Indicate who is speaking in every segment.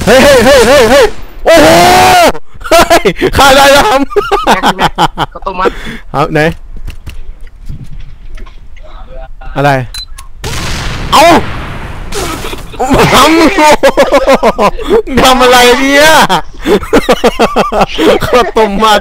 Speaker 1: เฮ้ยโอ้โหเฮ้ยฆ่าได้แล้วครับ
Speaker 2: ก็ต้มมัด
Speaker 1: ครับไหนอะไรเอาทำอะไรเนี่ยข้าวต้มมัด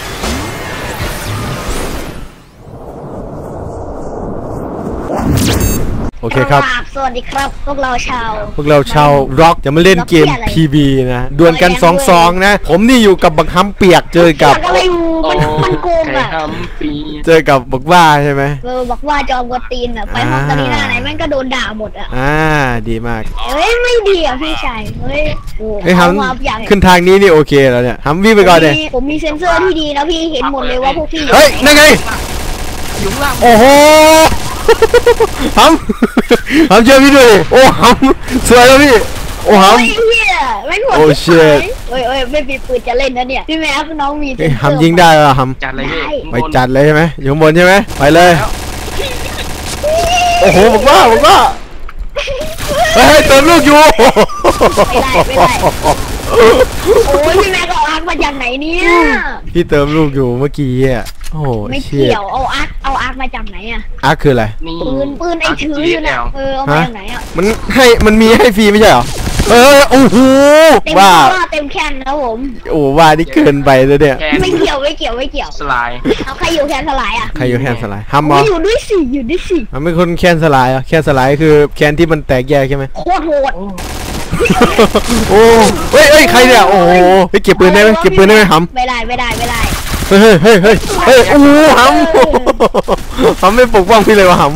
Speaker 1: โอเคครับ
Speaker 3: สวัสดีครับพวกเราชาว
Speaker 1: ร็อกจะมาเล่นเกม PB นะดวลกัน2-2นะผมนี่อยู่กับบักฮัมเปียกเจอกับ
Speaker 3: มันโกงอะ
Speaker 1: เจอกับบักว่าใช่ไหม
Speaker 3: บอกว่าจอมกตีนอะไปห้องตานีหน้าไหนแม่งก็โดนด่าหมดอะ
Speaker 1: ดีมาก
Speaker 3: เฮ้ยไม่ดีอะพี่ชายเฮ้ย
Speaker 1: ฮัมขึ้นทางนี้นี่โอเคแล้วเนี่ยฮัมวิ่งไปก่อนเลย
Speaker 3: ผมมีเซ็นเซอร์ที่ดีนะพี่เห็นหมดเลยว่าพวกพี่
Speaker 1: เฮ้ยนั่นไงโอ้โหฮัมเจอพี่ด้วยโอ้ฮัมสวยแล้วพี่โอ้ฮัมโอ้เชี่ย
Speaker 3: ไม่มีปืนจะเล่นนะเนี่ยพี่แม่น้องมี
Speaker 1: ฮัมยิงได้เหรอฮัม
Speaker 2: จัดเลย
Speaker 1: ไปจัดเลยใช่ไหมอยู่ข้างบนใช่ไหมไปเลยโอ้โหบอกว่าเฮ้ยเติมลูกอยู่
Speaker 3: ไม่ได้โอ้ยพี่แม่ก็อาร์คมาจากไหนเนี่ย
Speaker 1: พี่เติมลูกอยู่เมื่อกี้อ่ะโอ้
Speaker 3: ไม่เกี่ยวเอาอาร์คมาจากไหนอ่ะ
Speaker 1: อาร์คคืออะไร
Speaker 3: ปืนไอ้ถืออยู่นะเอามาจากไหนอ่ะ
Speaker 1: มันมีให้ฟรีไม่ใช่เหรอโอ้โห
Speaker 3: ว่าเต็มแคนนะผม
Speaker 1: โอ้ว่านี่เกินไปเลยเนี่ย
Speaker 3: ไม่เกี่ยว
Speaker 2: สลาย
Speaker 3: เอาใครอยู่แคนสลายอ่ะ
Speaker 1: ใครอยู่แคนสลายฮัมบอ
Speaker 3: อยู่ด้วยสิ
Speaker 1: มันเป็นคนแคนสลายอ่ะแคนสลายคือแคนที่มันแตกแยกใช่ไหม
Speaker 3: โคตรโหด
Speaker 1: โอ้เฮ้ยใครเนี่ยโอ้โหเก็บปืนได้ไหมฮัม
Speaker 3: ไม่ได้
Speaker 1: เฮ้ยโอ้โหฮัมไม่ปกป้องพี่เลยวะฮัม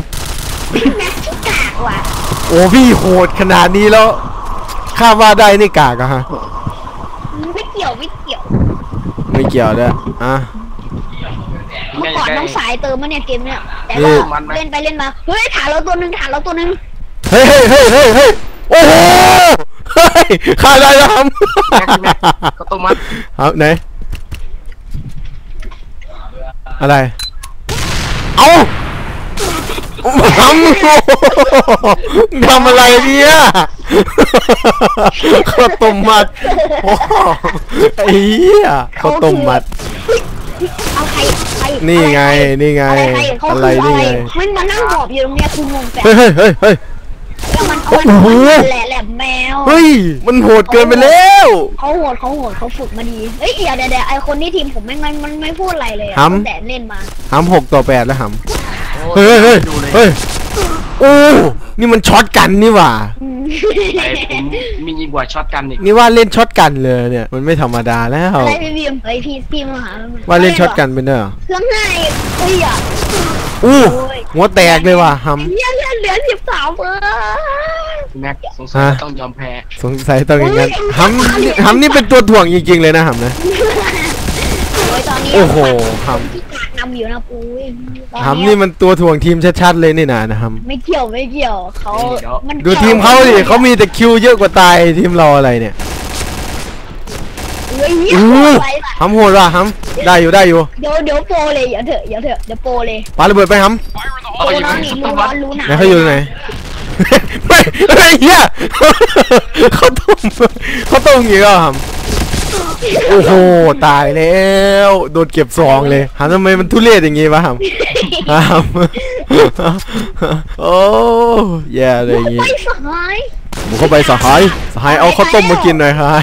Speaker 1: โอ้พี่โหดขนาดนี้แล้วข้าว่าได้นี่กากอะฮะ
Speaker 3: ไม่เกี่ยว
Speaker 1: ด้วย
Speaker 3: เมื่อก่อนน้องสายเติมมาเนี่ยเกมเนี่ยแต่ก็เล่นไปเล่นมาเฮ้ยถาเราตัวนึง
Speaker 1: เฮ้ยโอ้โหข้าได้แล้วครับ
Speaker 2: ก็ต้มมัด
Speaker 1: ครับไหนอะไรเอาทำอะไรเนี่ยข้าวต้มมัดไอ้เหี้ยข้าวต้มมัดนี่ไงอะไรนี่ไง
Speaker 3: มันมานั่งหอบอยู่ตรงเนี้ยคุณงงแต่
Speaker 1: เฮ้ย
Speaker 3: มันแหละแมว
Speaker 1: เฮ้ยมันโหดเกินไปแล้ว
Speaker 3: เขาโหดเขาฝึกมาดีเฮ้ยเดี๋ยวไอคนที่ทีมผมมันไม่พูดอะไรเลยแต่เล่นมา
Speaker 1: ฮัม6-8แล้วฮัมเฮ้ยโอ้นี่มันช็อตกันนี่หว่า
Speaker 2: ผมมียิ่งกว่าช็อตกันอีก
Speaker 1: นี่ว่าเล่นช็อตกันเลยเนี่ยมันไม่ธรรมดาแล้ว
Speaker 3: อะไรพี่มาหา
Speaker 1: ว่าเล่นช็อตกันเป็นเนอะ
Speaker 3: เครื่องให้เฮ้ยอ่ะ
Speaker 1: หัวแตกเลยว่ะฮัม
Speaker 3: เหลือ13
Speaker 2: แม็กสงสัยต้องยอมแพ้
Speaker 1: อย่างนั้นฮัมนี่เป็นตัวถ่วงจริงๆเลยนะฮัมนะโอ้โหฮัม
Speaker 3: นำอยู่นะปุ้ย
Speaker 1: ฮัมนี่มันตัวถ่วงทีมชัดๆเลยนี่นะฮัม
Speaker 3: ไม่เกี่ยวเขา
Speaker 1: ดูทีมเขาดิเขามีแต่คิวเยอะกว่าตายทีมเราอะไรเนี่ยฮัมโหดว่ะฮัมได้อยู่
Speaker 3: เดี๋ยวโปรเลยอย่าเถอะเดี๋ยวโปรเลย
Speaker 1: ปาระเบิดไปฮัม
Speaker 3: น้องนี่รู้หนา
Speaker 1: ไหนเขาอยู่ไหนไม่เหี้ยเขาต้มอย่างเงี้ยฮัมโอ้โหตายแล้วโดนเก็บซองเลยฮัมทำไมมันทุเรศอย่างงี้วะฮัมโอ้แย่เลยอย่างงี้ผมเข้าไปสหายเอาข้าวต้มมากินหน่อยครับ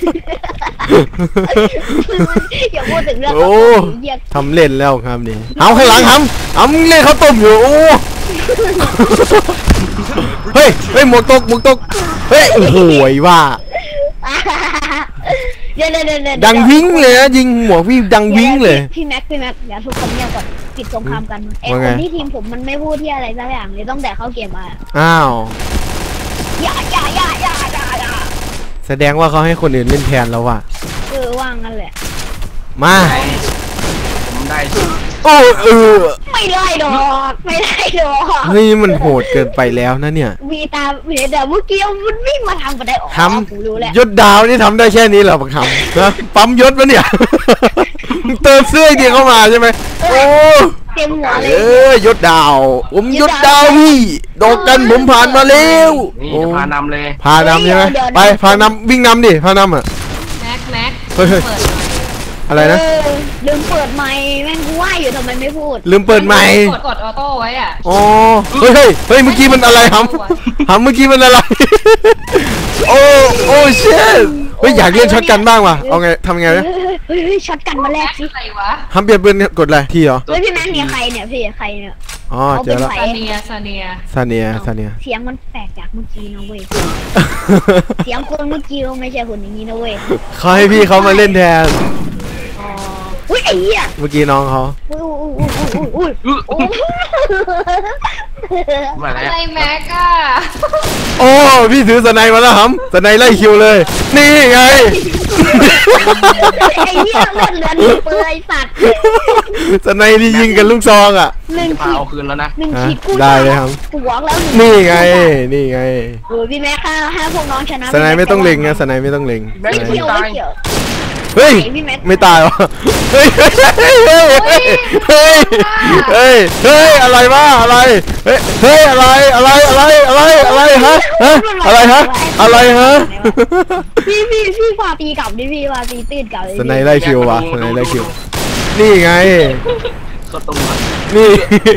Speaker 3: อย่าพูดถึงเรื่อง
Speaker 1: โอ้ทำเล่นแล้วครับนี่เอาข้างหลังฮัมเล่นข้าวต้มอยู่โอ้เฮ้ยหมวกตกเฮ้ยโอ้โหว่าดังวิ่งเลยนะยิงหมวกพี่ดังวิ่งเลย
Speaker 3: พี่แม็กอย่าทุกคนเนี่ยก่อนปิดสงครามกันไอ้คนที่ทีมผมมันไม่พูดที่อะไรสักอย่างเลยต้องแต่เข้าเกมมา
Speaker 1: อ้าว
Speaker 3: อย่า
Speaker 1: แสดงว่าเขาให้คนอื่นเล่นแทนแล้วว่ะ
Speaker 3: ว่างกันแหละ
Speaker 1: มา
Speaker 2: ผมได้
Speaker 3: ไม่ได้ดอก
Speaker 1: เฮ้ยมันโหดเกินไปแล้วนะเนี่ย
Speaker 3: มีตาแต่เมื่อกี้มันวิ่งมาทำไปได้
Speaker 1: ทำยศดาวนี่ทำได้แค่นี้เหรอบังคับนะปั๊มยศวะเนี่ยเติมเสื้อเดียวเข้ามาใช่ไหมโอ้
Speaker 3: เต็มหัวเลย
Speaker 1: ยศดาวผมยศดาวพี่ดอกกันผมผ่านมาแล้ว
Speaker 2: นี่จะพานำเลย
Speaker 1: พานำใช่ไหมไปพานำวิ่งนำดิพานำอ่ะ
Speaker 4: แม็กแม็ก
Speaker 1: เฮ้ย
Speaker 4: เปิดหน่อย
Speaker 1: อะไรนะ
Speaker 3: ลืมเปิดไมค์แม่งกูว่าอยู่ทำไมไม่พูด
Speaker 1: ลืมเปิดไมค์
Speaker 4: กดออโต้ไว้อ่ะ
Speaker 1: อ๋อเฮ้ยเมื่อกี้มันอะไรหำเมื่อกี้มันอะไรโอ้เชิดเฮ้ยอยากเล่นช็อตกันบ้างว่ะเอาไงทำไงนะ
Speaker 3: เฮ้ยช็อตกันมาแร
Speaker 4: แม็
Speaker 3: ก
Speaker 4: ก
Speaker 3: สิ
Speaker 4: อะไรวะ
Speaker 1: ทำเปลี่ยนปืนกดอะไรทีเหรอ
Speaker 3: เฮ้ยพี่แม็กเนี่ยใครเนี่ยพี่ใครเนี่ย
Speaker 1: อ๋อเจอแล้ว
Speaker 4: ซาเนีย
Speaker 1: ซาเนีย
Speaker 3: เสียงมันแปลกจากเมื่อกี้นะเว้ยเสียงคนเมื่อกี้ไม่ใช่คนอย่างนี้นะเว้ย
Speaker 1: เขาให้พี่เขามาเล่นแทน
Speaker 3: อ๋ออุ้ยไอ้เหี้ย
Speaker 1: เมื่อกี้น้องเขา
Speaker 3: อุ้ย
Speaker 2: มาแล้ว
Speaker 4: อะไรแม็กอ่ะ
Speaker 1: โอ้พี่ถือสไนมาแล้วครับสไนไล่คิวเลย นี่ไง
Speaker 3: ไอ้เหี้ยเลือดเหลือหนึ่งเปลือยสัตว์
Speaker 1: สไนที่ยิงกันลูกซองอ่ะ
Speaker 3: หนึ่ง
Speaker 2: จะพา
Speaker 3: ขีด
Speaker 2: เอาคืนแล้วนะ
Speaker 3: หนึ่งขีดกู
Speaker 1: ได้เลยครับ
Speaker 3: กูบอกแล้ว
Speaker 1: นี่ไง
Speaker 3: โอ้ยพี่แม่ค่ะให้พวกน้องชนะ
Speaker 1: สไนไม่ต้องเล็งนะสไนไม่ต้องเล็ง
Speaker 3: ไม่เกี่ยวไม่เกี่ยว
Speaker 1: เฮ้ย
Speaker 3: พี่แม็ก
Speaker 1: ไม่ตายวะเฮ้ยอะไรวะอะไรเฮ้ยอะไรฮะอะไรฮะ
Speaker 3: พี่พาตีกลับดิพี่พาตีตื้นกลับ
Speaker 1: สไนไล่คิววะสไนไล่คิวนี่ไง
Speaker 2: ก็ตรงนั้น
Speaker 1: นี่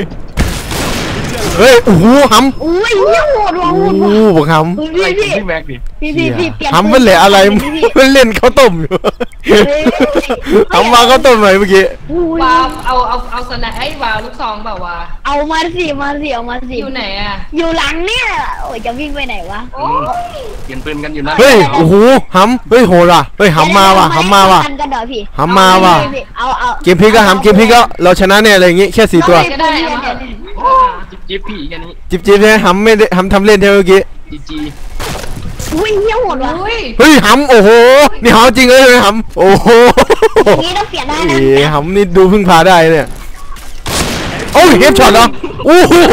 Speaker 1: เฮ้ยโอ้โหหำ
Speaker 3: อุ้ยเหี้ยโหดว่ะโห
Speaker 1: โอ้
Speaker 3: ด
Speaker 1: โห
Speaker 3: ว่ะ
Speaker 1: บอกห
Speaker 2: ไล่
Speaker 3: พี่
Speaker 2: พี่แม็กดิ
Speaker 3: พี่เปลี่ยน
Speaker 1: ำหำมันเหลืออะไรมันเล่นข้าวต้มอยู่หำมาข้าวต้มหน่อยเมื่อกี้
Speaker 4: วาวเอาสแน็คไอ้วาวลูกซองแบบว่า
Speaker 3: เอามาสิเอามาสิ
Speaker 4: อยู่ไหนอ่ะ
Speaker 3: อยู่หลังเนี่ยโอ้ยจะวิ่งไปไหนวะ
Speaker 4: โอ้
Speaker 2: เปลี่ยนปืนกันอยู่นั่น
Speaker 1: เฮ้ยโอ้โหหำเฮ้ยโหดว่ะเฮ้ยหำมาว่ะ
Speaker 3: กันเดี๋ยวพี่
Speaker 1: หำมาว่ะ
Speaker 3: เอา
Speaker 1: เกมพลิกก็หำเกมพลิกก็เราชนะเนี่ยอะไรอย่างงี้แค่4ตัว
Speaker 4: ก็ได้เอามา
Speaker 2: จิ๊บพี่แค่นี้
Speaker 1: จิบเนี่ยหำไม่ได้หำทำเล่นเท่าเมื่อกี้
Speaker 2: จี
Speaker 3: อุ้ยเหี้ยโหดว่ะ
Speaker 4: อุ้ย
Speaker 1: เฮ้ยหำโอ้โหนี่หำจริงเลยหำโอ้โห
Speaker 3: นี่ต้องเปลี่ยนได้นะ
Speaker 1: เอ๋หำนี่ดูพึ่งพาได้เนี่ยโอ้ยเฮดช็อตเหรอโอ้โห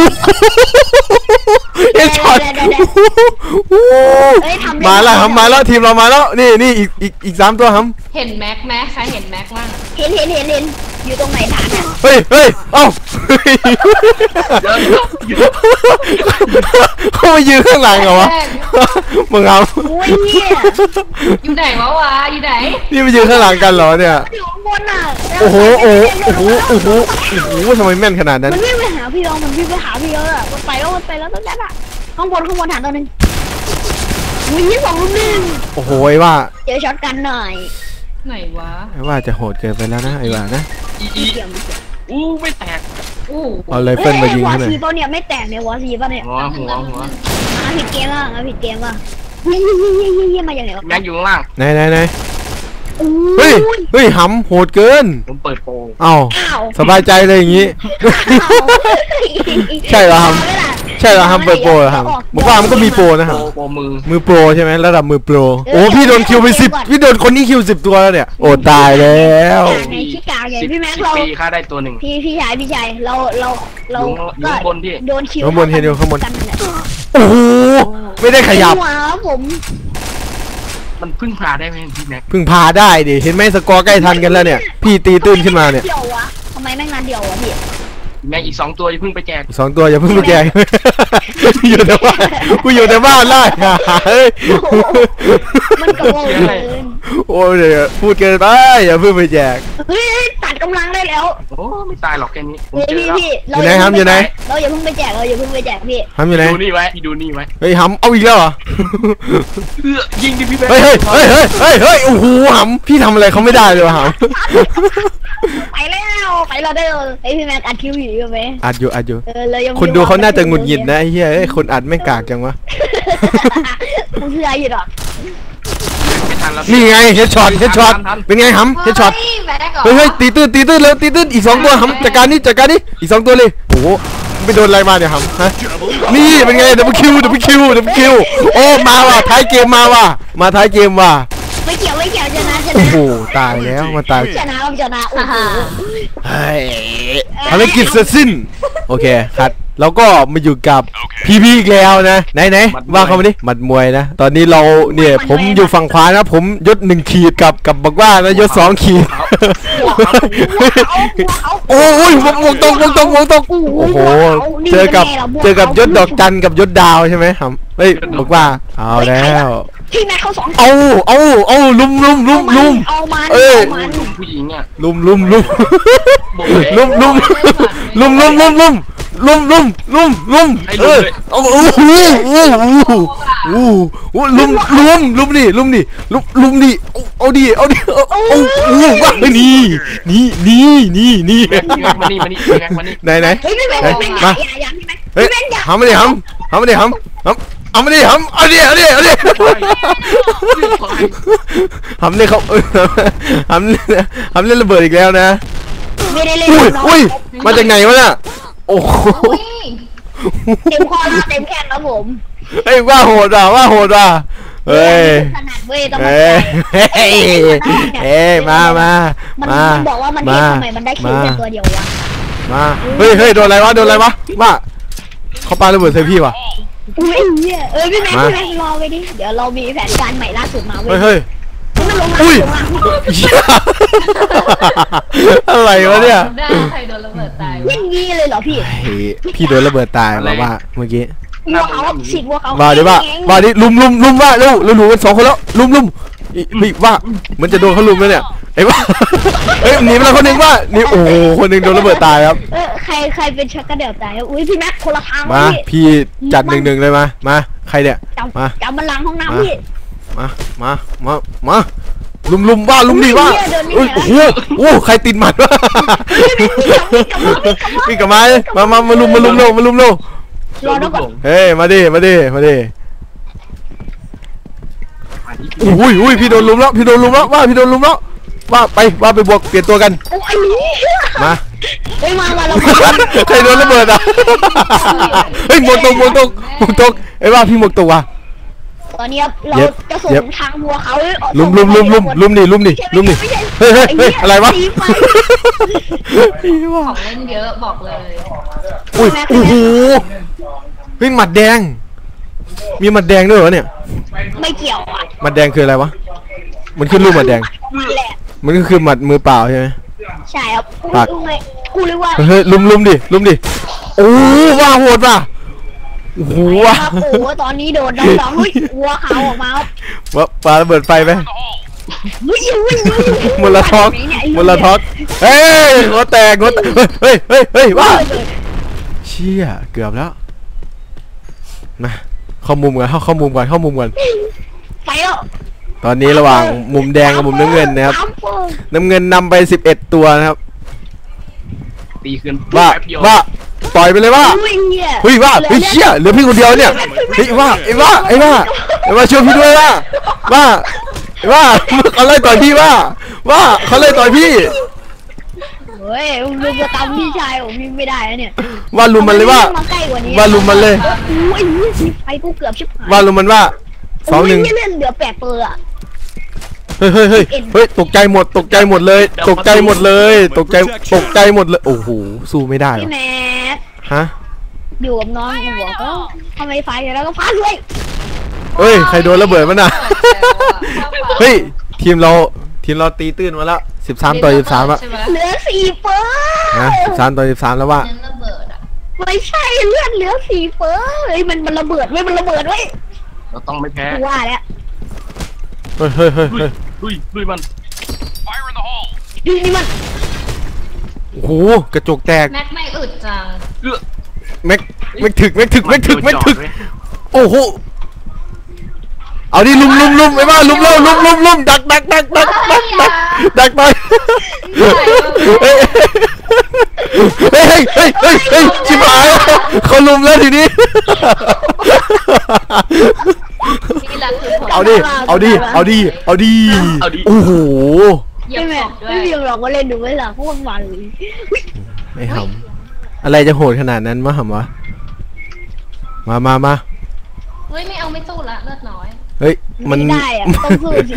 Speaker 1: เฮดช็อตมาแล้วหำมาแล้วทีมเรามาแล้วนี่อีก3ตัวหำ
Speaker 4: เห็นแม็กไหมใครเห็นแม็กบ้าง
Speaker 3: เห็นอยู่ตรงไหนฐานอ่ะ
Speaker 1: เฮ้ยเอ้าเขามายืนข้างหลังเหรอวะมึงเอา
Speaker 3: อุ้ยเหี้ย
Speaker 4: อยู่ไหนวะวะอยู่ไหน
Speaker 1: นี่มายืนข้างหลังกันเหรอเนี่ย
Speaker 3: อยู่ข้างบนอ่ะ
Speaker 1: โอ้โหทำไมแม่นขนาดนั้น
Speaker 3: มันวิ่งไปหาพี่เรามันวิ่งไปหาพี่เราอ่ะมันไปแล้วตั้งแต่อ่ะข้างบนฐานตัวนึงวิ่งที่2 1
Speaker 1: โอ้โหไอ้ว่า
Speaker 3: เจอช็อตกันหน่อย
Speaker 4: ไหนวะ
Speaker 1: ไอ้ว่าจะโหดเกินไปแล้วนะไอ้ว่านะ
Speaker 2: อีไม่แตก
Speaker 4: อู้
Speaker 1: เอาไรเฟิลมายิง
Speaker 3: วอ
Speaker 1: ให้หน่อย
Speaker 3: ซีตัวเนี่ยไม่แตกเนี่ยวอซีป่ะเนี่ย
Speaker 2: หัว
Speaker 3: ผิดเกมอ่ะผิดเกมอ่ะเยี่ยมาอย่างไหนวะ
Speaker 2: แม็กอยู่ข้างล่าง
Speaker 1: ไหนเฮ้ยหำโหดเกิน
Speaker 2: ผมเปิดโปร
Speaker 1: เอ้าสบายใจเลยอย่างงี้ ใช่เหรอครับ ใช่เหรอฮัมเปิดโปรเหรอครับผมว่ามันก็มีโปรนะครับ
Speaker 2: โปรมือ
Speaker 1: มือโปรใช่ไหมระดับมือโปรโอ้พี่โดนคิวไป10พี่โดนคนนี้คิว10ตัวแล้วเนี่ยโอ้ตายแล้ว
Speaker 3: ในขี้กาไง
Speaker 2: 10
Speaker 3: พี่แม็กเรา
Speaker 2: ปีค่าได้ตัวหนึ่ง
Speaker 3: พี่ชายเรา
Speaker 2: อยู่ข้างบนพี่
Speaker 3: โดนคิว
Speaker 1: ข้างบนเห็นอยู่ข้างบน
Speaker 3: กันนั่นแหละ
Speaker 1: โอ้โหไม่ได้ขยับ
Speaker 3: หัวผม
Speaker 2: มันพึ่งพาได้ไหมพี่แม็ก
Speaker 1: พึ่งพาได้ดิเห็นไหมสกอร์ใกล้ทันกันแล้วเนี่ยพี่ตีตื้นขึ้นมาเนี่ย
Speaker 3: เดี่ยววะทำไมแม่งงานเดี่ยววะพี่
Speaker 2: แม็กอีก2ตัวอย่าเพิ่งไปแจก
Speaker 1: 2ตัวอย่าเพิ่งไปแกงอยู่แต่บ้านกูอยู่แต่บ้านไล่เฮ้ย
Speaker 3: มันกระโปงเกิน
Speaker 1: โอ้ยเดี๋ยวพูดเกินไปอย่าเพิ่งไปแจก
Speaker 3: เฮ้ยตัดกำลังได้แล้ว
Speaker 2: โอ้ไม่ตายหรอกแค่นี้ผม
Speaker 3: เฮ้ย
Speaker 2: เจอ
Speaker 3: พี่
Speaker 2: แล้ว
Speaker 3: พี่
Speaker 1: อยู่ไหน
Speaker 3: เราอย่าเพิ่งไปแจกพี่
Speaker 1: ทำอยู่ไหน
Speaker 2: ดูนี่ไว้พี่ดูนี่ไว้
Speaker 1: เฮ้ยหำเอาอีกแล้วเหรอ
Speaker 2: ยิงดิพี่แม็ก
Speaker 1: เฮ้ยโอ้โหหำพี่ทำอะไรเขาไม่ได้เลยวะหำ
Speaker 3: ไปแล้วได้เลยไอพี่แม็กอัดคิวอยู่ไหม
Speaker 1: อัดอยู่
Speaker 3: เรายัง
Speaker 1: คนดูเขาน่าจะหงุดหงิดนะไอ้เหี้ยคนอัดไม่กากจังวะ
Speaker 3: ผมเชื่ออยู่หรอก
Speaker 2: ไม่ทันแล้ว
Speaker 1: นี่ไงเฮดช็อตเป็นไงหำเฮดช็อต
Speaker 4: แม็กเหรอ
Speaker 1: เฮ้ยตีตื้นเร็วตีตื้นอีก2ตัวหำจัดการนี่อีก2ตัวเลยโอ้โหไปโดนอะไรมาเนี่ยหำฮะนี่เป็นไงดับเบิลคิวโอ้มาว่ะท้ายเกมมาว่ะมาท้ายเกมว่ะ
Speaker 3: ไม่เกี่ยวชนะ
Speaker 1: โอ้โหตายแล้วมาตาย
Speaker 3: ชนะโอ้โห
Speaker 1: เฮ้ยภารกิจเสร็จสิ้นโอเคคัดแล้วก็มาอยู่กับพี่อีกแล้วนะไหนว่าเขามาดิหมัดมวยนะตอนนี้เราเนี่ยผมอยู่ฝั่งขวานะผมยศ1 ขีดกับบอกว่านะยศ2 ขีดโอ้ยวงตกโอ้โหเจอกับยศดอกจันกับยศดาวใช่ไหมครับเฮ้ยบอกว่าเอาแล้ว
Speaker 3: พี่แม่เขา2
Speaker 1: เอาลุม
Speaker 3: เอามัน
Speaker 1: เอ้ย
Speaker 2: ผู้หญิงอ่ะ
Speaker 1: ลุม
Speaker 2: บอกเลย ให้ลุมเลย
Speaker 1: โอ้โหลุมดิเอาดิว่านี่
Speaker 2: มานี่
Speaker 1: ไหน
Speaker 3: เฮ้ยพี่แม่
Speaker 1: มา
Speaker 3: อย่าพี่แม่
Speaker 1: เฮ้ยทำมาดิเอามาดิทำเนี่ยเขาทำเล่นระเบิดอีกแล้วนะ
Speaker 3: ไม่ได้เล่น
Speaker 1: อุ้ยมาจากไหนวะน่ะโอ้โห
Speaker 3: เต็มคอแล้วเต็มแขนแล้วผม
Speaker 1: เฮ้ยว่าโหดว่ะเฮ้ย
Speaker 3: ขนาดเว้ยต้อง
Speaker 1: เฮ้ยมา
Speaker 3: มันบอกว่ามันเห็นทำไมมันได้คิวแค่ตัวเดียววะ
Speaker 1: มาเฮ้ยโดนอะไรวะว่าเขาปาระเบิดใส่พี่วะ
Speaker 3: อุ้ยพี่แม่รอไปดิเดี๋ยวเรามีแผนการใหม่ล่าสุดมาเว้ย
Speaker 1: เฮ้ย
Speaker 3: มันลงมา
Speaker 1: อุ้ยอะไรวะเนี่ย
Speaker 4: ได้ใครโดนระเบิดตาย
Speaker 3: วิ่งงี้เลยเหรอพี่
Speaker 1: พี่โดนระเบิดตายมาว่าเมื่อกี้
Speaker 3: วัวเขาฉีดวัวเขา
Speaker 1: มาดิว่าดิลุมว่าเร็วเราหนูกัน2 คนแล้วลุมว่ามันจะโดนเขาลุมแล้วเนี่ยไอ้ว่าเฮ้ยหนีไปแล้วคนนึงว่านี่โอ้คนนึงโดนระเบิดตายครับ
Speaker 3: ใครเป็นชักกระเดี่ยวตายอุ้ยพี่แม็กคนละทาง
Speaker 1: มาพี่จัด1 เลยมาใครเนี่ยมา
Speaker 3: จับบัลลังก์ห้องน้ำพี่
Speaker 1: มาลุมว่าลุมดิว่าโอ้โหใครติดหมัดวะพี่กลับมาลุมเร็ว
Speaker 3: รอแล้วก่อน
Speaker 1: เฮ้ยมาดิอุ้ยพี่โดนลุมแล้วว่าพี่โดนลุมแล้วว่าไปบวกเปลี่ยนตัวกัน
Speaker 3: โอ้ย
Speaker 1: มา
Speaker 3: เฮ้ยมาเรา
Speaker 1: ใครโดนระเบิดอ่ะเฮ้ยหมวกตกไอ้ว่าพี่หมวกตกว่ะ
Speaker 3: ตอนนี้เราจะส่งทางวัวเขา
Speaker 1: ลุมดิเฮ้ยอะไรวะ
Speaker 4: ของเล่นเยอะบอกเลย
Speaker 1: อุ้ยโอ้โหเฮ้ยหมัดแดงมีหมัดแดงด้วยเหรอเนี่ย
Speaker 3: ไม่เกี่ยวอ่ะ
Speaker 1: หมัดแดงคืออะไรวะมันขึ้นรูปหมัดแดงมันก็คือหมัดมือเปล่าใช่ไหม
Speaker 3: ใช่ครับกูเรียกว่า
Speaker 1: เฮ้ยลุมดิโอ้ว่าโหดว่ะโอ้โหว่ะ
Speaker 3: โอ้ตอนนี้โดนน้องวัวเขาออกมาครับ
Speaker 1: ว่าปาระเบิดไฟไหมมลท็อกเฮ้ยหัวแตกเฮ้ยว่าเชี่ยเกือบแล้วมาเข้ามุมกัน
Speaker 3: ไปแล้ว
Speaker 1: ตอนนี้ระหว่างมุมแดงกับมุมน้ำเงินนะครับน้ำเงินนำไป11 ตัวนะครับ
Speaker 2: ตีขึ้น
Speaker 1: ว่าต่อยไปเลยว่าเฮ้ยว่าเฮ้ยเชี่ยเหลือพี่คนเดียวเนี่ยเฮ้ยว่าไอ้ว่าช่วยพี่ด้วยว่าเขาไล่ต่อยพี่ว่าเขาไล่ต่อยพี่
Speaker 3: เฮ้ยลุมจะตำพี่ชายผมไม่ได้แล้วเนี่ย
Speaker 1: ว่าลุมมันเลยว่าลุมมันเลย
Speaker 3: อุ้ยไฟกูเกือบชิบหาย
Speaker 1: ว่าลุมมันว่า2-1
Speaker 3: เลื่อนเหลือ8 เปอร์อ่ะ
Speaker 1: เฮ้ยตกใจหมดเลยตกใจหมดเลยโอ้โหสู้ไม่ได้หรอ
Speaker 3: พี่แม็ก
Speaker 1: ฮะ
Speaker 3: อยู่กับน้องหัวก็ทำไมไฟแล้วก็พัดเลย
Speaker 1: เฮ้ยใครโดนระเบิดมันน่ะเฮ้ยทีมเราตีตื้นมาแล้ว13-13แล้ว
Speaker 3: เหลือ4 เปอร์
Speaker 1: นะ13-13แล้วว่า
Speaker 4: เน้นระเบิดอ่ะ
Speaker 3: ไม่ใช่เลื่อนเหลือ4 เปอร์เฮ้ยมันระเบิดเว้ย
Speaker 2: เราต้องไม่แพ้
Speaker 3: ว่าแล้ว
Speaker 1: เฮ้ย
Speaker 2: ลุยมัน
Speaker 3: นี่มัน
Speaker 1: โอ้โหกระจกแตก
Speaker 4: แม็กไม่อึดจัง
Speaker 1: แม็กถึกโอ้โหเอาดิลุมไอ้บ้าลุมดักไปเฮ้ยชิบหายเขาลุมแล้วทีนี้
Speaker 4: ที่รักคือผม
Speaker 1: เอาดิโอ้โห
Speaker 4: เหยียบ
Speaker 3: ไม่
Speaker 4: ศพด้ว
Speaker 3: ไม่
Speaker 4: ย
Speaker 3: มีหรอกว่าเล่นดูไม่หรอกพวกมันเลย
Speaker 1: ไอ้หำอะไรจะโหดขนาดนั้นวะหำวะมา
Speaker 4: เฮ้ยไม่เอาไม่สู้ละเลือดน้อย
Speaker 1: เฮ้ยมัน
Speaker 3: ไม่ได้อะต้องสู้สิ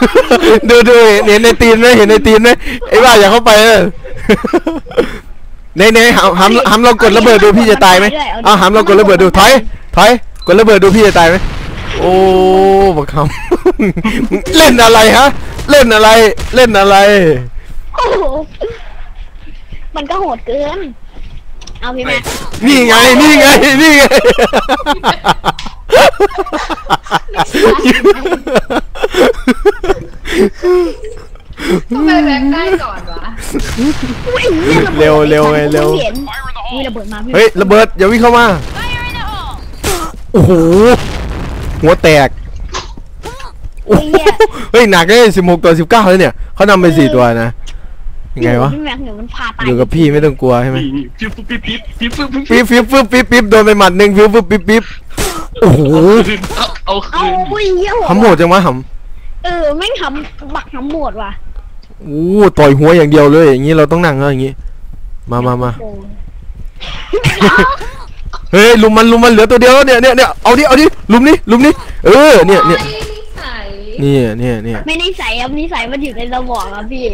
Speaker 1: ดูเห็นในตีนไหมไอ้บ้าอย่าเข้าไปในหำลองกดระเบิดดูพี่จะตายไหมอ้าวหำลองกดระเบิดดูถอยกดระเบิดดูพี่จะตายไหมโอ้บักคำ เล่นอะไรฮะเล่นอะไร
Speaker 3: โอ้โหมันก็โหดเกินเอาพี่แม่
Speaker 1: นี่ไง
Speaker 4: ทำไมแบงค์ได้ก่อนวะ
Speaker 1: เร็วไงเร็ว
Speaker 3: มีระเบิดมาพี่
Speaker 1: เฮ้ยระเบิดอย่าวิ่งเข้ามาโอ้โหหัวแตกโอ้โหเฮ้ยหนักเลย16-19เลยเนี่ยเขานำไป4ตัวนะยังไงวะ
Speaker 3: พี่แม็กเนี่ยมันพาตาย
Speaker 1: อยู่กับพี่ไม่ต้องกลัวใช่ไหม
Speaker 2: นี่ปิ๊บ
Speaker 1: ปิ๊บโดนไปหมัดหนึ่งปิ๊บโอ้โห
Speaker 2: เอา
Speaker 3: เอา
Speaker 2: คืน
Speaker 3: อุ้ยเหี้ยหัว
Speaker 1: หำโหดจังวะห
Speaker 3: แม่งทำบักทำหมดว่ะ
Speaker 1: ำโอ้ต่อยหัวอย่างเดียวเลยอย่างนี้เราต้องนั่งแล้วอย่างนี้มา
Speaker 3: โอ้
Speaker 1: เฮ้ยลุมมันเหลือตัวเดียวเนี่ยเอาดิลุมนี่เนี่ย
Speaker 4: นิสัย
Speaker 1: เนี่ย
Speaker 3: ไม่นิสัยครับนิสัยมันอยู่ในสมองครับพี่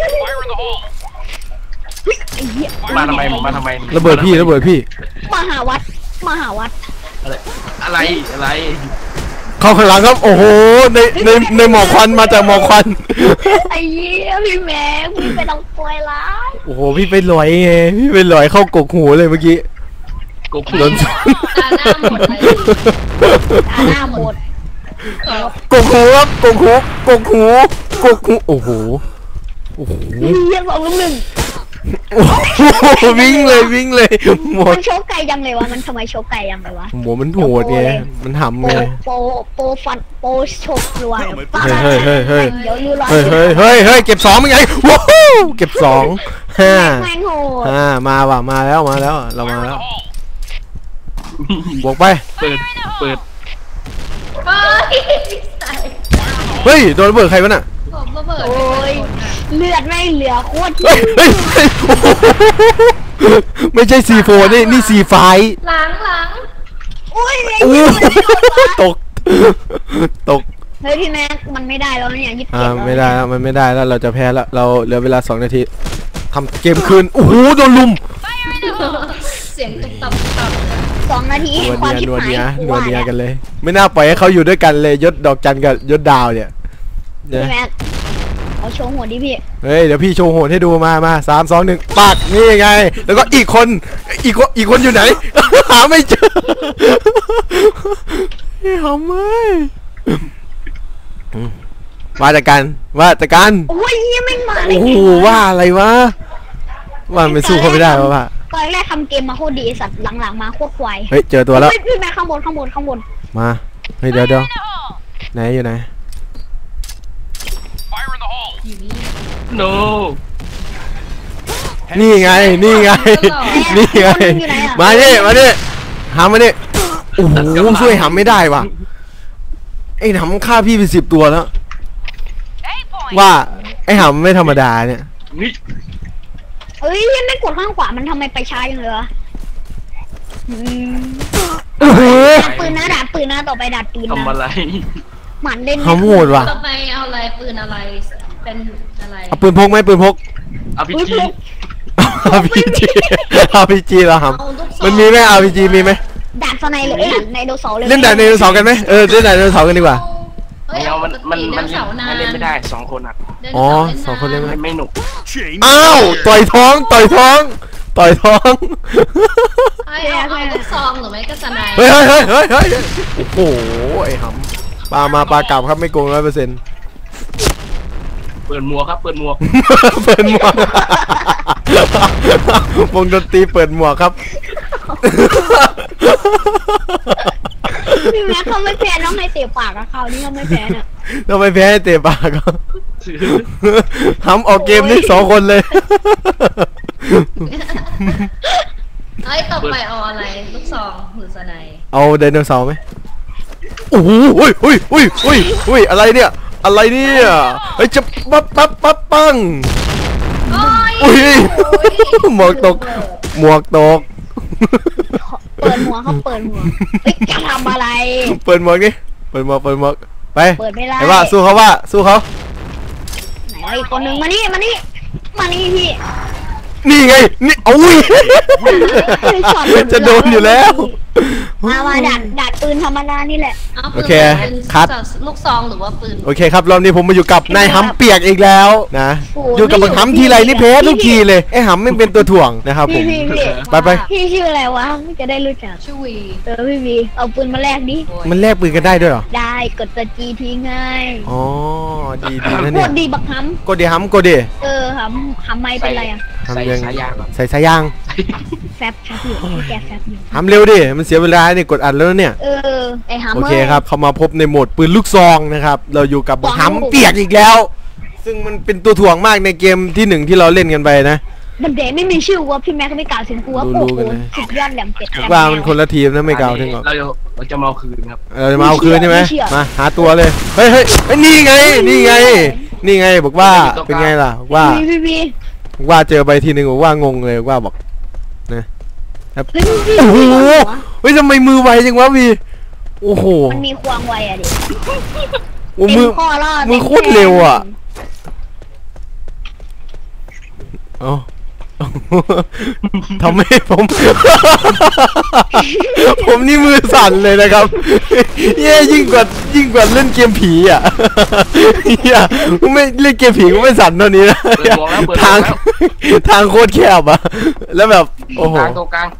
Speaker 3: ไอ้เหี้ย
Speaker 2: มาทำไม
Speaker 1: ระเบิดพี่
Speaker 3: มหาวัด
Speaker 2: อะไร
Speaker 1: เข้าข้างหลังครับโอ้โหในหมอกควันมาจากหมอกควัน
Speaker 3: ไอ้เหี้ยพี่แม่พี่ไปต้องปล่อยร้าย
Speaker 1: โอ้โหพี่ไปลอยไงพี่ไปลอยเข้ากกหูเลยเมื่อกี้
Speaker 2: กู
Speaker 1: โดน
Speaker 4: ตาหน้าหมดเลย
Speaker 3: ตาหน้าหมด
Speaker 1: กกหูครับกกหูโอ้โห
Speaker 3: เหี้ย2-1
Speaker 1: โอ้โหวิ่งเลยหมด
Speaker 3: มันโชกไกลยังเลยวะมันทำไมโชกไกลยังเลยวะ
Speaker 1: หมดมันโหดไงมันหำไง
Speaker 3: โปฟันโปโชกรัว
Speaker 1: เฮ้ย
Speaker 3: เดี๋ยวรู้ร้อย
Speaker 1: เฮ้ยเก็บ2เป็นไงว้าวเก็บ2 5
Speaker 3: แม่งโหด
Speaker 1: มาว่ะมาแล้วเรามาแล้วบวกไป
Speaker 2: เปิด
Speaker 4: เฮ้ยนิสัย
Speaker 1: เฮ้ยโดนระเบิดใครวะน่ะ
Speaker 4: ผมระเบิด
Speaker 3: โอ้ยเลือดไม่เหลือโคตร
Speaker 1: เฮ้ยโอ้โหไม่ใช่ซีโฟนี่ซีไฟ
Speaker 4: หลัง
Speaker 3: โอ้ย
Speaker 1: โอ้ตก
Speaker 3: เฮ้ยพี่แม็กมันไม่ได้แล้วเนี่ย27แล้ว
Speaker 1: ไม่ได้แล้วมันไม่ได้แล้วเราจะแพ้แล้วเราเหลือเวลา2 นาทีทำเกมคืนโอ้โหโดนลุม
Speaker 4: เสียงตุ๊บตับ
Speaker 3: 2 นาที
Speaker 1: นัวเนียกันเลย ไม่น่าปล่อยให้เขาอยู่ด้วยกันเลยยศดอกจันกับยศดาวเนี่ย
Speaker 3: พี่แม็กเอาโชว์หัวดิพี่
Speaker 1: เฮ้ยเดี๋ยวพี่โชว์โหดให้ดูมา3 2 1ปักนี่ไงแล้วก็อีกคนอยู่ไหน หาไม่เจอหาไม่ว่าจัดการ
Speaker 3: โอ้ยยังไม่มา
Speaker 1: โอ้โหว่าอะไรวะว่าไม่สู้เขาไม่ได้วะ
Speaker 3: ตอนแรกทำเกมมาโคตรดีสัตว์หลังๆมาโคตรควาย
Speaker 1: เฮ้ยเจอตัวแล้ว
Speaker 3: พี่แม็กข้างบน
Speaker 1: มาเฮ้ยเดี๋ยวไหนอยู่ไหน
Speaker 4: อยู่นี่
Speaker 2: โน
Speaker 1: นี่ไงมาดิหามาดิโอ้โหช่วยหาไม่ได้ว่ะไอ้หำฆ่าพี่ไป10 ตัวแล้วว่าไอ้หำไม่ธรรมดาเนี่ย
Speaker 2: นี่
Speaker 3: เอ้ยยังไม่กดข้างขวามันทำไมไปช้าอย่างเลยวะ
Speaker 1: โอ้โห
Speaker 3: ดาดปืนนะต่อไปดาดปืนนะ
Speaker 2: ทำอะไร
Speaker 3: หมันเล่น
Speaker 1: หำโหดว่ะ
Speaker 4: ต่อไปเอาอะไรปืนอะไรเป็นอะไร
Speaker 1: เอาปืนพกไหมปืนพก
Speaker 2: RPG
Speaker 1: RPG เหรอห
Speaker 4: เอาลูกศร
Speaker 1: ำมันมีไหม RPG มีไหม
Speaker 3: ดาดสไนเลยในโดเสาร์เลย
Speaker 1: เล่นแต่ในเสาร์กันไหมเล่นแต่ในเสาร์กันดีกว่า
Speaker 4: เฮ้ย
Speaker 2: ไม่เอามัน
Speaker 4: เดินเสาร์นาน
Speaker 2: เล่นไม่ได้2 คนอ่ะ
Speaker 4: เดิน
Speaker 1: อ๋อ
Speaker 4: เสาร์
Speaker 1: 2 คนเล่นไหม
Speaker 2: ไม่หนุก
Speaker 1: อ้าวต่อยท้อง
Speaker 4: เฮ้ยเอาลูกซองหรือไม่ก็สไนด์
Speaker 1: เฮ้ยโอ้โหไอ้หำปลากลับครับไม่โกง100%
Speaker 2: เปิดหมวกครับเปิดหมวก
Speaker 1: เปิดหมวกวงดนตรีเปิดหมวกครับ
Speaker 3: พี่แม็กเขาไม่แพ้น้องให้เตะปากกับเขานี่เขาไม่แพ้น่ะ
Speaker 1: ทำไมแพ้ให้เตะปากก็ทำออกเกมนี่2 คนเลย
Speaker 4: เฮ้ยต่อไปเอาอะไรลูกซองหรือสไนด์
Speaker 1: เอาไดโนเสาร์ไหมโอ้โหอุ้ยอะไรเนี่ยเฮ้ยจะปั๊บปัง
Speaker 4: โอ้ย
Speaker 1: อุ้ยหมวกตก
Speaker 3: เปิดหัวเขาเปิดหัวเฮ้ยจะทำอะไร
Speaker 1: เปิดหมวกนี่เปิดหมวกไป
Speaker 3: เปิดไม่ได้
Speaker 1: ไอ้ว่าสู้เขา
Speaker 3: ไหนอีกคนนึงมานี่พี่
Speaker 1: นี่ไงนี่อุ้ย
Speaker 3: ช็อต
Speaker 1: จะโดนอยู่แล้ว
Speaker 3: มาดัดปืนธรรมดานี่แหละ
Speaker 4: เอาปื
Speaker 1: โอน เค
Speaker 4: เป็น
Speaker 1: คัด
Speaker 4: ลูกซองหรือว่าปืน
Speaker 1: โอเคครับรอบนี้ผมมาอยู่กับนายหำเปียกอีกแล้วนะอยู่กับบังหำทีไรนี่แพ้ทุกทีเลยไอ้หำไม่เป็นตัวถ่วงนะครับผม
Speaker 3: พี่
Speaker 1: ไป
Speaker 3: พี่ชื่ออะไรวะจะได้รู้จัก
Speaker 4: ชื่อวี
Speaker 3: พี่วีเอาปืนมาแลกดิ
Speaker 4: โอ้ย
Speaker 1: มันแลกปืนกันได้ด้วยเหรอ
Speaker 3: ได้กดตัวจีทิ้งให้
Speaker 1: อ๋อดีนะ
Speaker 3: โค
Speaker 1: เนี่ย
Speaker 3: ตรดีบักฮัม
Speaker 1: กดดิหำกดดิ
Speaker 3: หำไม่เป็นไรอ่ะ
Speaker 2: ใส่สายยางก่อน
Speaker 1: ใส่สายยาง
Speaker 3: แฟบอยู่พี่แกแฟบอยู่
Speaker 1: หำเร็วดิมันเสียเวลาเนี่ยกดอัดแล้วเนี่ย
Speaker 3: ไอหำ
Speaker 1: โอเคครับเขามาพบในโหมดปืนลูกซองนะครับเราอยู่กับบังหำเปียกอีกแล้ว ซึ่งมันเป็นตัวถ่วงมากในเกมที่1ที่เราเล่นกันไปนะ
Speaker 3: มันเดไม่มีชื่อว่าพี่แม็กก็ไม่กล่าวถึงกูว่า
Speaker 1: รู้
Speaker 3: โอ้
Speaker 1: กัน
Speaker 3: โห
Speaker 1: นะ
Speaker 3: สุดยอดแหลมเป็ดแหลม
Speaker 1: ว่ามันคนละทีมนะไม่กล่าวถึงหรอก
Speaker 2: เราจะมาเอาคืนครับ
Speaker 1: เราจะมาเอาคืนใช่ไหมมาหาตัวเลยเฮ้ยนี่ไงนี่ไงบอกว่าเป็นไงล่ะบอกว่า
Speaker 3: พี่
Speaker 1: บอกว่าเจอไปทีนึงบอกว่างงเลยบอกว่าบอกนะโอ้โหเฮ้ยทำไมมือไวจังวะพี่โอ้โห
Speaker 3: มันมีความไวอะดิ
Speaker 1: โอ้มือ
Speaker 3: ข้อรอด
Speaker 1: มือโคตรเร็วอ่ะเอ้าทำให้ผม ผมนี่มือสั่นเลยนะครับเย่ยิ่งกว่าเล่นเกมผีอ่ะเย่ไม่เล่นเกมผีก็ไม่สั่นเท่านี้นะทางโคตรแคบอ่ะแล้วแบบโอ้โห
Speaker 2: ตรงกลาง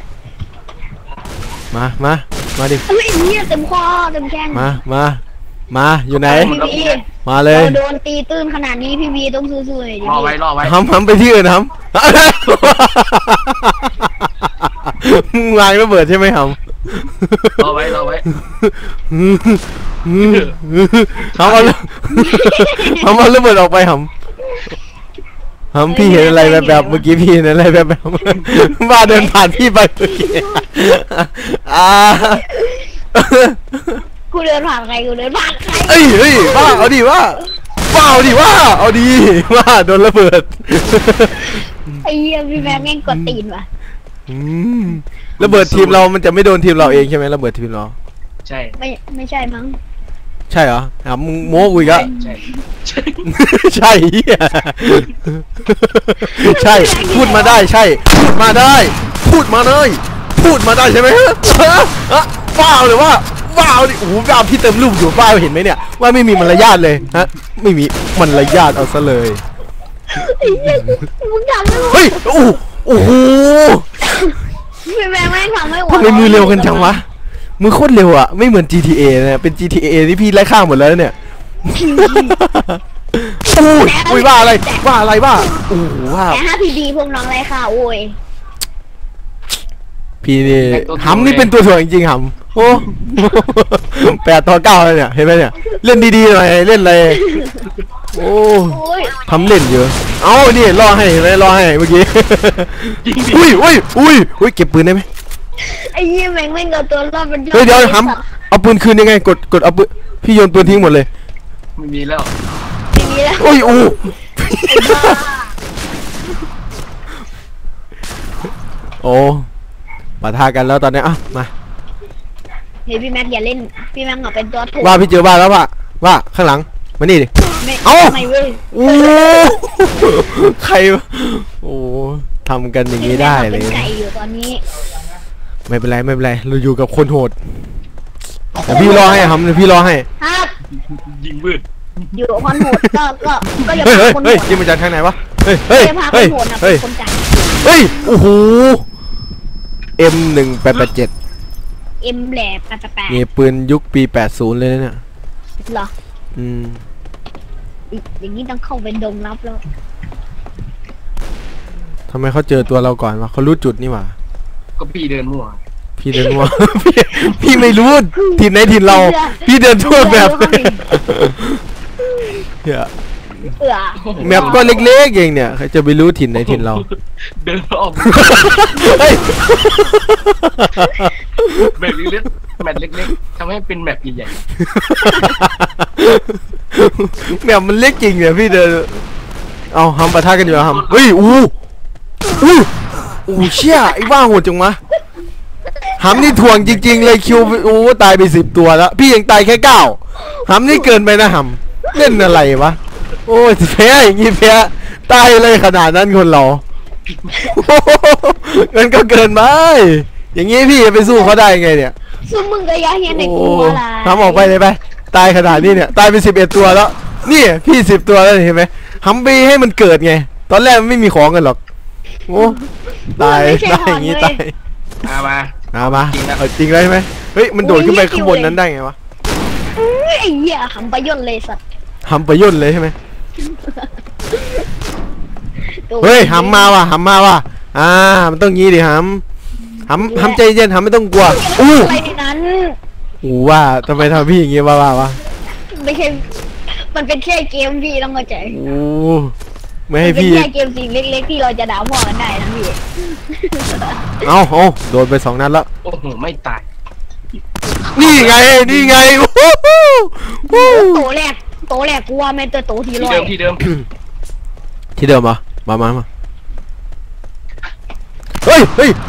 Speaker 1: มาดิ
Speaker 3: เฮ้ยเนี่ยเต็มข้อเต็มแข้ง
Speaker 1: มาอยู่ไหน
Speaker 3: พี่วี
Speaker 1: มาเลย
Speaker 3: เราโดนตีตื้นขนาดนี้พี่วีต้องสู้ๆหน่อยดิ
Speaker 2: รอไว้
Speaker 1: ทำไปที่อื่นทำมึงวางระเบิดใช่ไหมทำ
Speaker 2: รอไว้
Speaker 1: ทำเอาระเบิดออกไปทำพี่เห็นอะไรแบบเมื่อกี้พี่เห็นอะไรแบบว่าเดินผ่านพี่ไปเมื่อกี้
Speaker 3: กูเดินผ่านใครกูเดินผ่านใคร
Speaker 1: เฮ้ยว่าเอาดิว่าเอาดีว่าโดนระเบิด
Speaker 3: ไอ้เหี้ยพี่แม็กแม่งกดตีนว่ะ
Speaker 1: ระเบิดทีมเรามันจะไม่โดนทีมเราเองใช่ไหมระเบิดทีมเรา
Speaker 2: ใช่
Speaker 3: ไม่ใช่มั้ง
Speaker 1: ใช่เหรอมึงโม้กูอีกอะ
Speaker 2: ใช่
Speaker 1: ใช่เหี้ยใช่พูดมาได้ใช่พูดมาได้ใช่ไหมฮะว้าวหรือว่าว้าวดิโอ้โหว้าวพี่เติมรูปอยู่ว้าวเห็นไหมเนี่ยว่าไม่มีมารยาทเลยฮะไม่มีมารยาทเอาซะเลย
Speaker 3: ไอ้เหี้ยมึงทำไม่ไหว
Speaker 1: เฮ้ยโอ้โห
Speaker 3: พี่แม็กแม่งทำไม่ไหว
Speaker 1: ทำไมมือเร็วกันจังวะมือโคตรเร็วอะไม่เหมือน GTA นะเป็น GTA ที่พี่ไล่ข้ามหมดแล้วเนี่ยอุ้ยว่าอะไรโอ้โหว่า
Speaker 3: แต่ถ้าพี่ดีพวกน้องไรค่ะโอ้ย
Speaker 1: พี่นี่หำนี่เป็นตัวถ่วงจริงๆหำโอ้8-9เลยเนี่ยเห็นไหมเนี่ยเล่นดีๆหน่อยเล่นอะไรโอ้
Speaker 3: โอ้ย
Speaker 1: ทำเล่นเยอะเอ้านี่รอให้เห็นไหมรอให้เมื่อกี้อุ้ยเก็บปืนได้ไหม
Speaker 3: ไอ้เหี้ยแม่งเอาตัวรอดเป็น
Speaker 1: เฮ้ยเดี๋ยวหำเอาปืนคืนยังไงกดเอาปืนพี่โยนปืนทิ้งหมดเลย
Speaker 2: ไม่มีแล้ว
Speaker 3: อย่างนี้แล้ว
Speaker 1: โอ้ยโอ้ปะทะกันแล้วตอนนี้อ่ะมา
Speaker 3: เฮ้ยพี่แม็กอย่าเล่นพี่แม็กเอาเป็นตัวถูก
Speaker 1: ว่าพี่เจอบ้านแล้วว่าข้างหลังมานี่ดิ เอ้า
Speaker 3: ไม่เว้ย
Speaker 1: โอ้ใครโอ้ทำกันอย่างนี้ได้เลย
Speaker 3: เป็นไก่อยู่ตอนนี้
Speaker 1: ไม่เป็นไรเราอยู่กับคนโหดแต่พี่รอให้ครับพี่รอให้
Speaker 3: ครับ
Speaker 2: ยิงมืด
Speaker 3: อยู่กับคนโหดก็อย่า
Speaker 1: เฮ้ย
Speaker 3: พาคนโหด
Speaker 1: ยิงมาจากทางไหนวะเฮ้ย
Speaker 3: อย่าพาคนโหดนะเป็นคนจ่าย
Speaker 1: โอ้โห M1887
Speaker 3: เอ็มแหลกกระแปะ
Speaker 1: นี่ปืนยุคปี80เลยนะเนี่ย
Speaker 3: เหรอ อย่างนี้ต้องเข้าเป็นดงลับแล้ว
Speaker 1: ทำไมเขาเจอตัวเราก่อนวะเขารู้จุดนี่หว่า
Speaker 2: ก็พี่เดินมั่ว
Speaker 1: พี่เดินว่า พี่ไม่รู้ทีมไหนทีมเรา พี่เดินทั่วแบบเหี้ยแมปก็เล็กๆเองเนี่ยใครจะไปรู้ถิ่นไหนถิ่นเรา
Speaker 2: เดินออก
Speaker 1: เฮ้ย
Speaker 2: แบบเล็กๆแมตช์เล็กๆทำให้เป็นแมตช์ใหญ่
Speaker 1: แมปมันเล็กจริงเนี่ยพี่เดินเอาทำปะทะกันอยู่ทำเฮ้ยอู้เชี่ยไอ้บ้าโหดจังวะหำนี่ถ่วงจริงๆเลยคิวตายไป10 ตัวแล้วพี่ยังตายแค่9หำนี่เกินไปนะหำเล่นอะไรวะโอ้ยแพ้อย่างงี้แพ้ตายเลยขนาดนั้นคนเรามันก็เกินไปอย่างงี้พี่จะไปสู้เขาได้ไงเนี่ย
Speaker 3: ซึ่งมึงก็ยังเห็นใน
Speaker 1: โอ้
Speaker 3: กูอะไร
Speaker 1: ทำออกไปเลยไปตายขนาดนี้เนี่ยตายไป11 ตัวแล้วนี่พี่10 ตัวแล้วเห็นไหมทำไปให้มันเกิดไงตอนแรกมันไม่มีของกันหรอกโอ้ตายได้อย่างงี้ตาย
Speaker 2: มา
Speaker 1: มาเอาจริงเลยใช่ไหมเฮ้ยมันโดดขึ้นไปข้างบนนั้นได้ไงวะ
Speaker 3: ไอ้เหี้ยขำไปย่นเลยสัตว์
Speaker 1: ทำประโยชน์เลยใช่ไหมเฮ้ยหำมาว่ะมันต้องงี้ดิหำใจเย็นหำไม่ต้องกลัวอู้
Speaker 3: อะไรในนั้น
Speaker 1: ว่าทำไมทำพี่อย่างงี้วะ
Speaker 3: ไม่ใช่มันเป็นแค่เกมพี่ต้องเข้าใจ
Speaker 1: ไม่ให้
Speaker 3: เป็น
Speaker 1: พี่
Speaker 3: แค่เกมสิ่งเล็กๆที่เราจะด่าพ่อกันได้นะพี่
Speaker 1: เอาโดนไป2 นัดแล้ว
Speaker 2: โอ้โหไม่ตาย
Speaker 1: นี่ไง
Speaker 3: โตแรกกูว่าแม่ตัวโตที
Speaker 2: ที่
Speaker 3: ร้อ
Speaker 2: เดิ
Speaker 3: ย
Speaker 2: มที่เดิม
Speaker 1: ที่เดิมมาเฮ้ย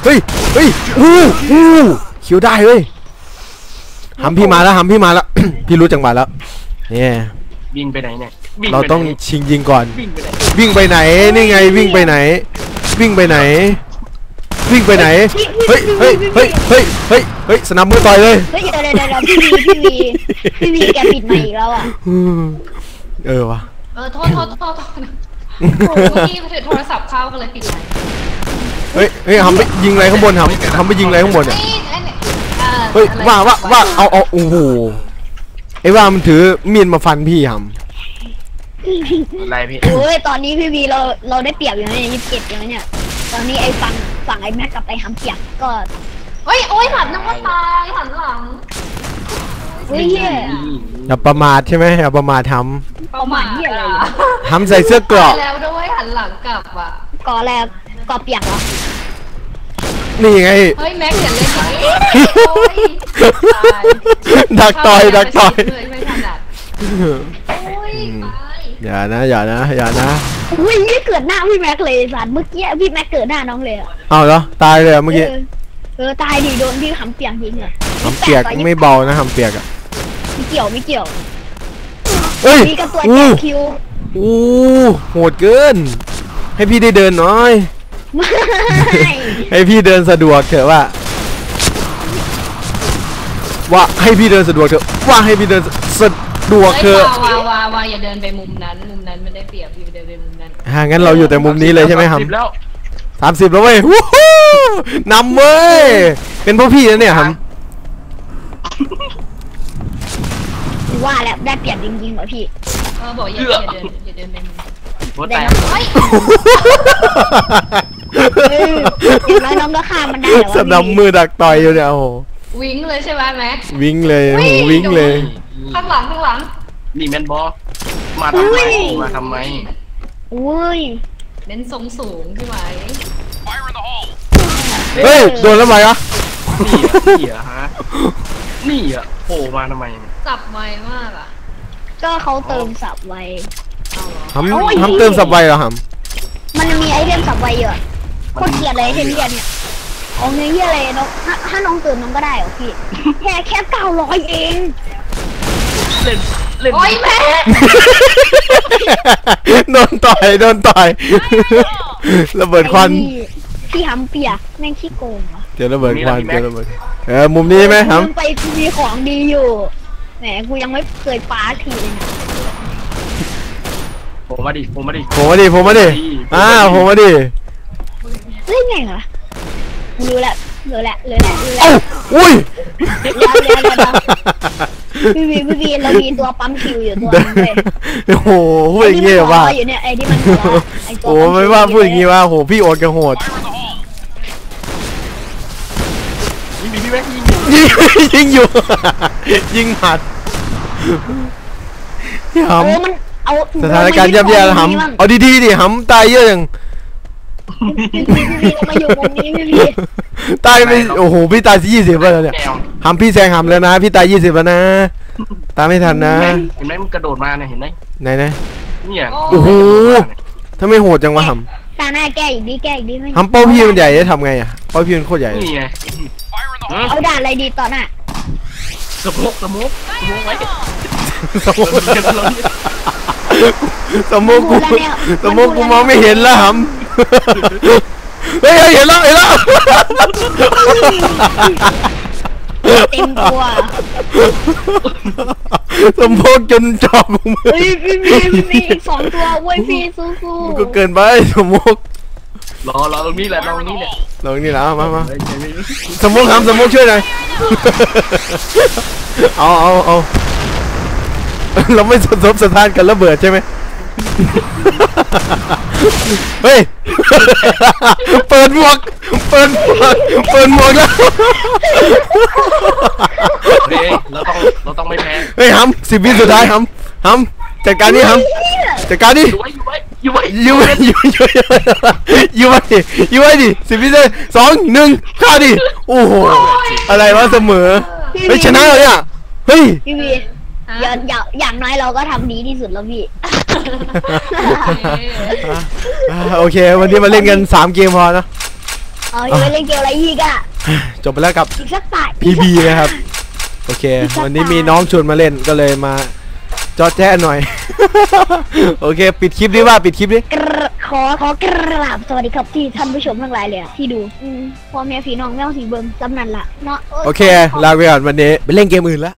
Speaker 1: คิวได้เว้ยหำพี่มาแล้ว พี่รู้จังหวะแล้วเนี่ย
Speaker 2: วิ่งไปไหนเนี่ย
Speaker 1: เราต้องชิงยิงก่อน
Speaker 2: วิ่งไปไหน
Speaker 1: วิ่งไปไหนนี่ไงวิ่งไปไหนเฮ้ยสนับมือต่อยเลย
Speaker 3: เฮ้ยเดี๋ยวพี่วีแกปิดมาอีกแล้วอ่ะ
Speaker 1: วะ
Speaker 4: โทษเมื่อกี้ถือโทรศัพท์เข้าก็เลยปิดไลน์
Speaker 1: เฮ้ยทำไปยิงอะไรข้างบนทำไปยิงอะไรข้างบนเนี่ย
Speaker 4: นี่อันนี้
Speaker 1: เฮ้ยว่าเอาโอ้โหไอ้ว่ามันถือมีดมาฟันพี่ท
Speaker 2: อะไรพี่
Speaker 3: โอ้ยตอนนี้พี่วีเราได้เปรียบอยู่นะเนี่ย27อย่างเนี่ยตอนนี้ไอ้ฝั่งไอ้แม็กกับไอ้ฮัมเปียกก็
Speaker 4: โอ้ยหันน้ำมันตายหันหลัง
Speaker 3: เฮ้ยเหี้ย
Speaker 1: อย่าประมาทใช่ไหมอย่าประมาทท
Speaker 3: เอาหมาเหี้ยอะไรวะ
Speaker 1: ำใส่เสื้อเกราะ
Speaker 4: แล้วด้วยหันหลังกลับอ่ะ
Speaker 3: ก่อแรกก่อเปียกเหรอ
Speaker 1: นี่ไง
Speaker 4: เฮ้ยแม็กอย่าเล่นอย่างนี้โอ้ยตาย
Speaker 1: ดักต่อย
Speaker 4: ไม่ถนัดโอ้ยตาย
Speaker 1: อย่านะ
Speaker 3: อุ้ยไม่เกิดหน้าพี่แม็กเลยสัตว์เมื่อกี้พี่แม็กเกิดหน้าน้องเลยอะ
Speaker 1: เอาเหรอตายเลยเมื่อกี้
Speaker 3: ตายดิโดนพี่ฮัมเปียกยิงอะ
Speaker 1: ทำเปียกไม่เบานะทำเปียกอ่ะ
Speaker 3: ไม่เกี่ยว
Speaker 1: เฮ้ย
Speaker 3: มีกับตัวแจกคิว
Speaker 1: โหดเกิน ให้พี่ได้เดินหน่อย
Speaker 3: ไม่
Speaker 1: ให้พี่เดินสะดวกเถอะว่าให้พี่เดินสะดวกเถอะว่าให้พี่เดินสะดวกเถอะ
Speaker 4: วาอย่าเดินไปมุมนั้นมันได้เปรียบอย่าเดินไปมุมนั้น
Speaker 1: งั้นเราอยู่แต่มุมนี้เลยใช่ไหมครับ
Speaker 2: 30แล้ว
Speaker 1: 30แล้วเว้ยวู้ฮู้นำเว้ยเป็นพวกพี่นะเนี่ยครับ
Speaker 3: ว่าแล้วได้เปรียบจริงๆเหรอพี่
Speaker 4: บอกอย่าเดินไปมุม
Speaker 2: หัวแตก
Speaker 4: เฮ้ย
Speaker 3: อย่างน้อยน้องก็ฆ่ามันได้เหรอ
Speaker 1: สนับมือดักต่อยอยู่เนี่ยโอ้โห
Speaker 4: วิ่งเลยใช่ไหมแม็ก
Speaker 1: วิ่งเลยโอ้โหวิ่งเลย
Speaker 4: ข้างหลัง
Speaker 2: นี่แมนบอมาทำไม
Speaker 3: อุ้ย
Speaker 4: เน้นทรงสูงใช่ไหม
Speaker 1: เฮ้ยโดนแล้วไหมวะ
Speaker 2: นี่ฮะนี่โผล่มาทำไม
Speaker 4: สับไวมากอ่ะ
Speaker 3: ก็เขาเติมสับไว
Speaker 4: เอาเหรอ
Speaker 1: ทำเติมสับไวเหรอครับ
Speaker 3: มันมีไอเทมสับไวเยอะโคตรเกลียดเลยไอเทมเกลียดเนี่ยเอาเงี้ยเหี้ยอะไรน้องถ้าน้องเติมน้องก็ได้เหรอพี่แค่900เอง
Speaker 2: เล่น
Speaker 4: โอ้ยแม่
Speaker 1: โดนต่อยระเบิดควัน
Speaker 3: พี่ฮัมเปียกแม่งขี้โกงวะ
Speaker 1: เจอระเบิดควันมุมนี้ไหมครับ
Speaker 3: ไปมีของดีอยู่แหมกูยังไม่เคยปาทีเลยนะ
Speaker 2: ผมมาดิ
Speaker 1: ผมมาดิผมมาดิ
Speaker 3: เล่นไงเหรอรู้แล้ว
Speaker 1: เอ้าอุ้ย
Speaker 3: พี่เรามีตัวปั๊มคิวอยู่ตัวนึงเลย
Speaker 1: โอ้โหพูดอย่างงี้ว่า
Speaker 3: อยู่เนี่ยไอ้ที่มันหัวไอ้ตัว
Speaker 1: โอ้ไม่ว่าพูดอย่างงี้ว่าโหพี่โอดกันโหด
Speaker 2: พี่แม็ก
Speaker 1: ยิงอยู่ยิงหมัดหำ
Speaker 3: มันเอา
Speaker 1: สถานการณ์ย่ำแย่แล้วหำเอาดีดิหำตายเยอะยัง
Speaker 3: พี่มาอยู่ตรงนี้พี่
Speaker 1: ตายไปโอ้โหพี่ตาย20แล้วเนี่ยหำพี่แซงหำแล้วนะพี่ตาย20แล้วนะตามไม่ทันนะ
Speaker 2: เห็นไหมมันกระโดดมาเนี่ยเห็นไหม
Speaker 1: ไหน
Speaker 2: เนี่ย
Speaker 1: โอ้โหถ้าไม่โหดจังวะห
Speaker 3: ตาหน้าแก้อีกดีไม่
Speaker 1: ำหำเป้าพี่มันใหญ่จะทำไงอ่ะเป้าพี่มันโคตรใหญ่
Speaker 2: นี่ไง
Speaker 3: เอาด่านอะไรดีตอนน่ะ
Speaker 2: สมกไว้
Speaker 1: สมมุติกูมองไม่เห็นแล้วหเฮ้ยเห็นแล้ว
Speaker 3: เต็มตัว
Speaker 1: สมโพกจนจอกของมึง
Speaker 3: เฮ้ยพี่มีอีก2 ตัวเว้ยพี่สู้
Speaker 1: ก็เกินไปสมโพก
Speaker 2: รอตรงนี้แหละรอตรงนี้แหละ
Speaker 1: ลองนี่นะมา
Speaker 2: เฮ้ยเฮ้ย
Speaker 1: สมโพกทำสมโพกช่วยหน่อยเอาเราไม่สมสถานกันระเบิดใช่ไหมเฮ้ยเปิดหมวกแล้ว
Speaker 2: เฮ้ยเราต้องไม่แพ้
Speaker 1: เฮ้ย10 วิสุดท้ายฮัมจัดการนี่ฮัมจัดการนี่
Speaker 2: อยู่ไว้
Speaker 1: อยู่ไว้ดิ10 วิเลย2 1ฆ่าดิโอ้โหอะไรวะเสมอเฮ้ยชนะเลยเนี่ยเฮ้ย
Speaker 3: พี่มีอย่างน้อยเราก็ทำดีที่สุดแล้วพี่
Speaker 1: โอเควันนี้มาเล่นกัน3 เกมพอนะ
Speaker 3: ยังไม่เล่นเกมอะไรอีกอ่ะ
Speaker 1: จบไปแล้วกับ
Speaker 3: อีกสักตาย
Speaker 1: PB นะครับโอเควันนี้มีน้องชวนมาเล่นก็เลยมาจอแจ้หน่อย โอเคปิดคลิปดิ
Speaker 3: ขอกราบสวัสดีครับที่ท่านผู้ชมทั้งหลายเลยอะที่ดูพ่อแม่พี่น้องแม่สีเบิ้งจำนันละเนาะ
Speaker 1: โอเคลาไปก่อนวันนี้ไปเล่นเกมอื่นละ